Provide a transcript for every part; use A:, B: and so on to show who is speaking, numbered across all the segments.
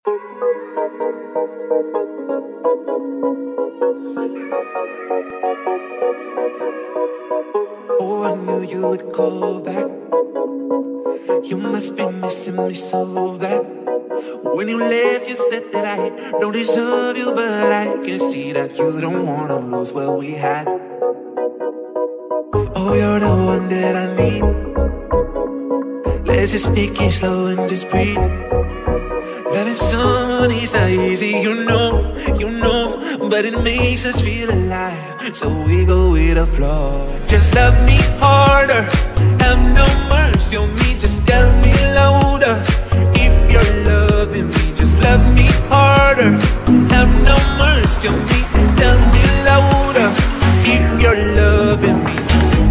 A: Oh, I knew you would go back. You must be missing me so bad. When you left, you said that I don't deserve you, but I can see that you don't wanna lose what we had. Oh, you're the one that I need. Let's just take it slow and just breathe. Loving someone is not easy, you know, but it makes us feel alive, so we go with the flow. Just love me harder, have no mercy on me, just tell me louder. If you're loving me, just love me harder, have no mercy on me, tell me louder. If you're loving me.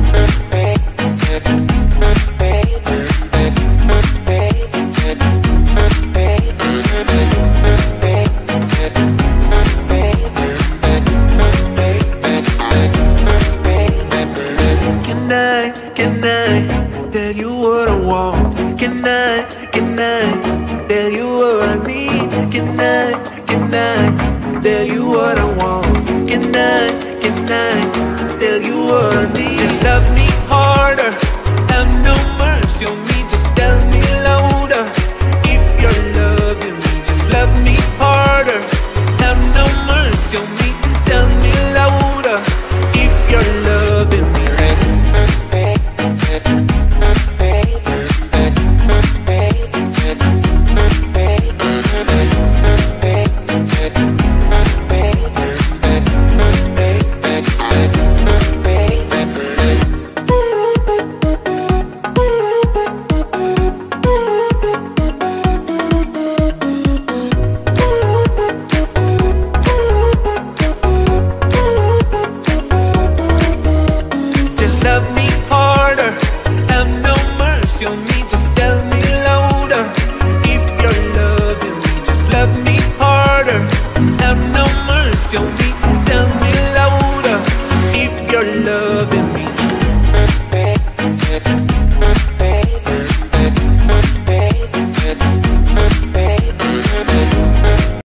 A: Can I tell you what I want? Can I tell you what I need? Can I tell you what I want? Can I tell you what I need? Just love me harder, have no mercy on me, just tell me